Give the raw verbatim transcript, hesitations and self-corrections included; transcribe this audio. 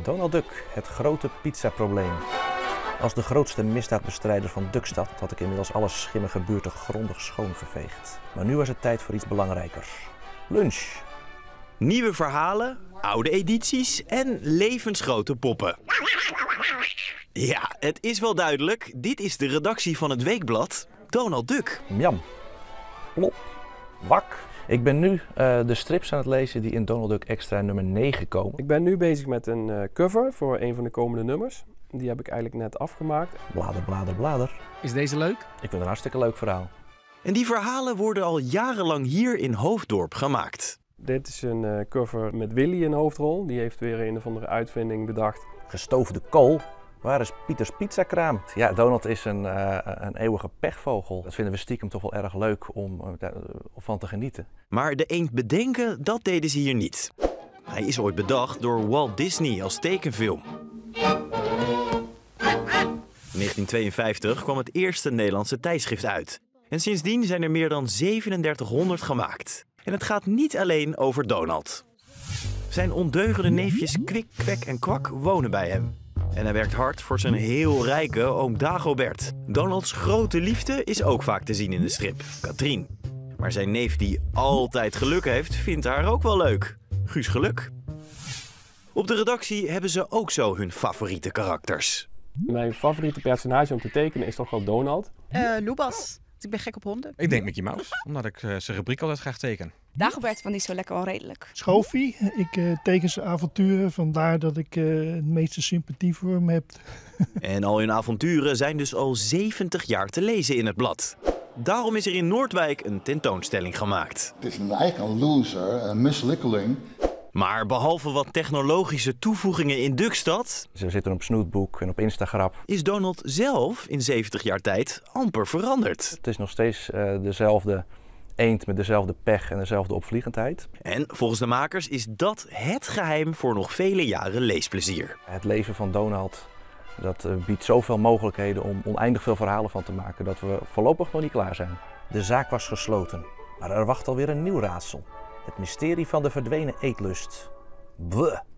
Donald Duck, het grote pizzaprobleem. Als de grootste misdaadbestrijder van Duckstad had ik inmiddels alle schimmige buurten grondig schoongeveegd. Maar nu was het tijd voor iets belangrijkers. Lunch. Nieuwe verhalen, oude edities en levensgrote poppen. Ja, het is wel duidelijk. Dit is de redactie van het weekblad Donald Duck. Miam. Plop. Wak. Ik ben nu uh, de strips aan het lezen die in Donald Duck Extra nummer negen komen. Ik ben nu bezig met een uh, cover voor een van de komende nummers. Die heb ik eigenlijk net afgemaakt. Blader, blader, blader. Is deze leuk? Ik vind het een hartstikke leuk verhaal. En die verhalen worden al jarenlang hier in Hoofddorp gemaakt. Dit is een uh, cover met Willy in de hoofdrol. Die heeft weer een of andere uitvinding bedacht. Gestoofde kool? Waar is Pieters pizzakraam? Ja, Donald is een, uh, een eeuwige pechvogel. Dat vinden we stiekem toch wel erg leuk om uh, van te genieten. Maar de eend bedenken, dat deden ze hier niet. Hij is ooit bedacht door Walt Disney als tekenfilm. In negentien tweeënvijftig kwam het eerste Nederlandse tijdschrift uit. En sindsdien zijn er meer dan zevenendertighonderd gemaakt. En het gaat niet alleen over Donald. Zijn ondeugende neefjes Kwik, Kwek en Kwak wonen bij hem. En hij werkt hard voor zijn heel rijke oom Dagobert. Donalds grote liefde is ook vaak te zien in de strip, Katrien. Maar zijn neef die altijd geluk heeft, vindt haar ook wel leuk. Guus Geluk. Op de redactie hebben ze ook zo hun favoriete karakters. Mijn favoriete personage om te tekenen is toch wel Donald. Uh, Loebas. Ik ben gek op honden. Ik denk Mickey Mouse, omdat ik uh, zijn rubriek altijd graag teken. Dagobert, want die is zo lekker onredelijk. Schoofie, ik uh, teken zijn avonturen, vandaar dat ik uh, het meeste sympathie voor hem heb. En al hun avonturen zijn dus al zeventig jaar te lezen in het blad. Daarom is er in Noordwijk een tentoonstelling gemaakt. Het is een, eigenlijk een loser, een mislukkeling. Maar behalve wat technologische toevoegingen in Duckstad... Ze zitten op Snootboek en op Instagram. ...is Donald zelf in zeventig jaar tijd amper veranderd. Het is nog steeds uh, dezelfde eend met dezelfde pech en dezelfde opvliegendheid. En volgens de makers is dat het geheim voor nog vele jaren leesplezier. Het leven van Donald dat, uh, biedt zoveel mogelijkheden om oneindig veel verhalen van te maken... dat we voorlopig nog niet klaar zijn. De zaak was gesloten, maar er wacht alweer een nieuw raadsel. Het mysterie van de verdwenen eetlust. Bleh.